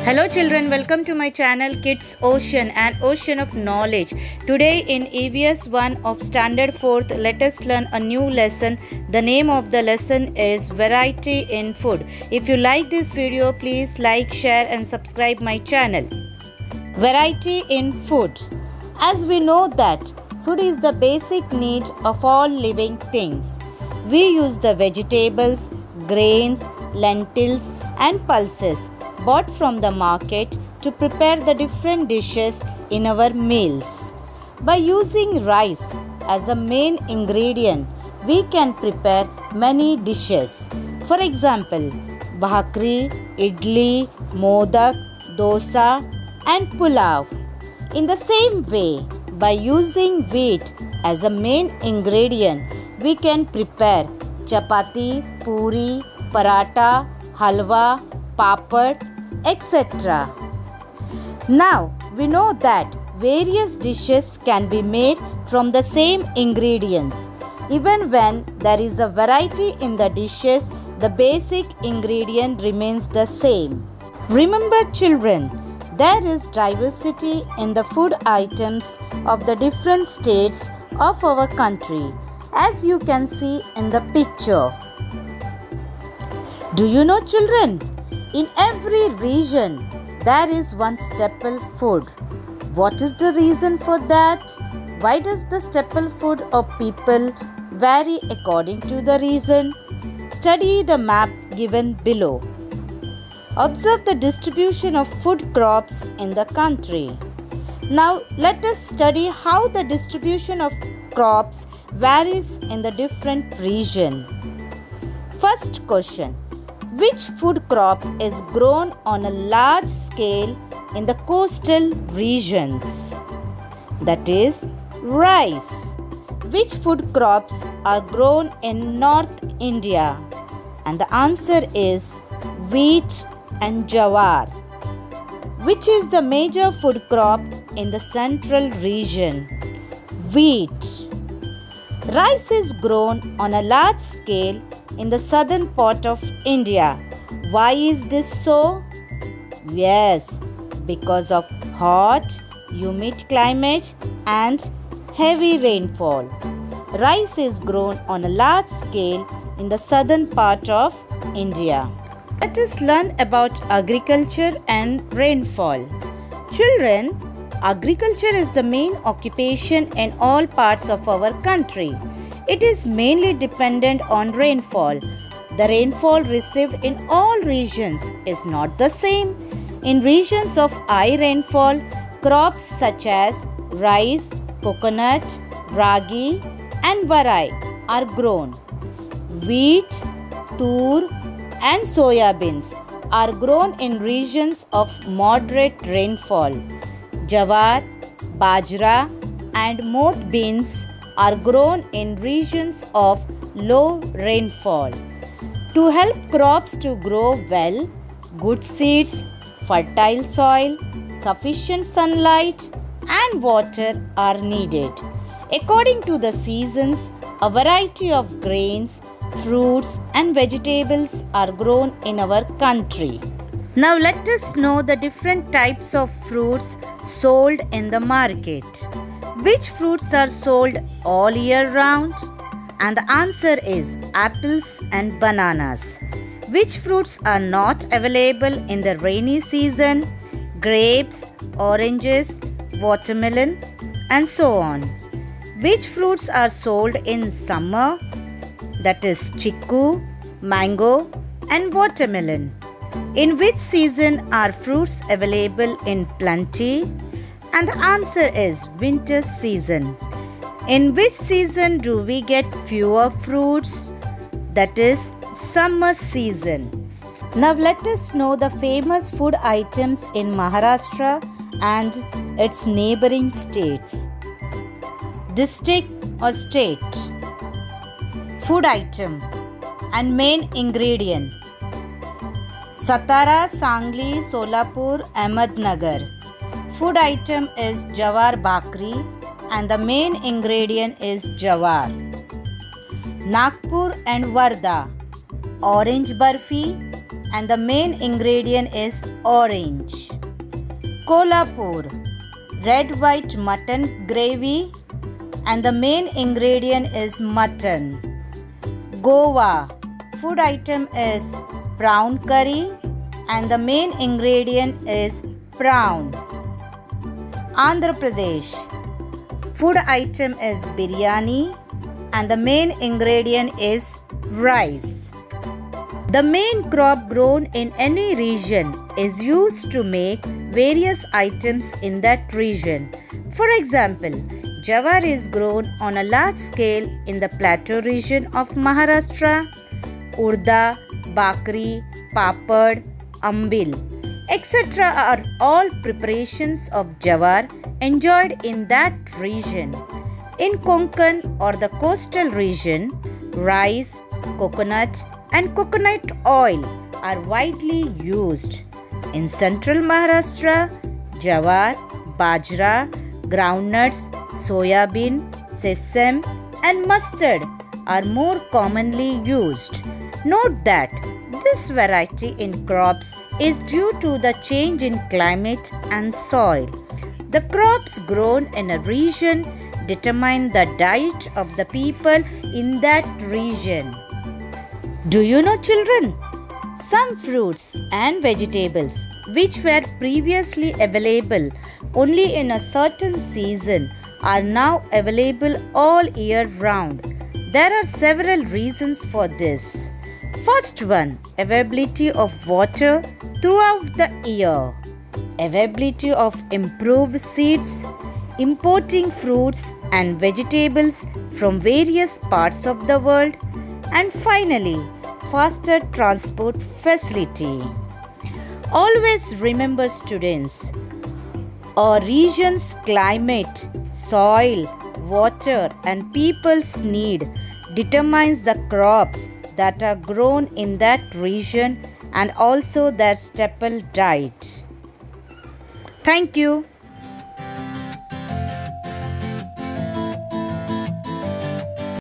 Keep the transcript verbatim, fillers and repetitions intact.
Hello children, welcome to my channel Kids Ocean, an ocean of knowledge. Today in E V S one of Standard fourth, let us learn a new lesson. The name of the lesson is Variety in Food. If you like this video, please like, share and subscribe my channel. Variety in Food. As we know that food is the basic need of all living things. We use the vegetables, grains, lentils and pulses bought from the market to prepare the different dishes in our meals. By using rice as a main ingredient, we can prepare many dishes. For example, bhakri, idli, modak, dosa and pulao. In the same way, by using wheat as a main ingredient, we can prepare chapati, puri, paratha, halwa, papad, et cetera. Now, we know that various dishes can be made from the same ingredients. Even when there is a variety in the dishes, the basic ingredient remains the same. Remember children, there is diversity in the food items of the different states of our country, as you can see in the picture. Do you know children? In every region, there is one staple food. What is the reason for that? Why does the staple food of people vary according to the region? Study the map given below. Observe the distribution of food crops in the country. Now, let us study how the distribution of crops varies in the different regions. First question. Which food crop is grown on a large scale in the coastal regions? That is rice. Which food crops are grown in North India? And the answer is wheat and jawar. Which is the major food crop in the central region? Wheat. Rice is grown on a large scale in the southern part of India. Why is this so? Yes, because of hot, humid climate and heavy rainfall. Rice is grown on a large scale in the southern part of India. Let us learn about agriculture and rainfall. Children, agriculture is the main occupation in all parts of our country. It is mainly dependent on rainfall. The rainfall received in all regions is not the same. In regions of high rainfall, crops such as rice, coconut, ragi and varai are grown. Wheat, tur and soya beans are grown in regions of moderate rainfall. Jawar, bajra and moth beans are grown in regions of low rainfall. To help crops to grow well, good seeds, fertile soil, sufficient sunlight and water are needed. According to the seasons, a variety of grains, fruits and vegetables are grown in our country. Now let us know the different types of fruits sold in the market. Which fruits are sold all year round? And the answer is apples and bananas. Which fruits are not available in the rainy season? Grapes, oranges, watermelon and so on. Which fruits are sold in summer? That is chiku, mango and watermelon. In which season are fruits available in plenty? And the answer is winter season. In which season do we get fewer fruits? That is summer season. Now let us know the famous food items in Maharashtra and its neighboring states. District or state. Food item and main ingredient. Satara, Sangli, Solapur, Ahmednagar. Food item is jawar bhakri and the main ingredient is jawar. Nagpur and Wardha. Orange barfi, and the main ingredient is orange. Kolhapur, red white mutton gravy and the main ingredient is mutton. Goa, food item is prawn curry and the main ingredient is prawns. Andhra Pradesh, food item is biryani and the main ingredient is rice. The main crop grown in any region is used to make various items in that region. For example, jawar is grown on a large scale in the plateau region of Maharashtra. Urda, bakri, papad, ambil, et cetera are all preparations of jawar enjoyed in that region. In Konkan or the coastal region, rice, coconut and coconut oil are widely used. In central Maharashtra, jawar, bajra, groundnuts, soya bean, sesame and mustard are more commonly used. Note that this variety in crops is due to the change in climate and soil. The crops grown in a region determine the diet of the people in that region. Do you know, children? Some fruits and vegetables which were previously available only in a certain season are now available all year round. There are several reasons for this. First one, availability of water throughout the year. Availability of improved seeds, importing fruits and vegetables from various parts of the world, and finally, faster transport facility. Always remember, students, a region's climate, soil, water and people's need determines the crops that are grown in that region and also their staple diet. Thank you.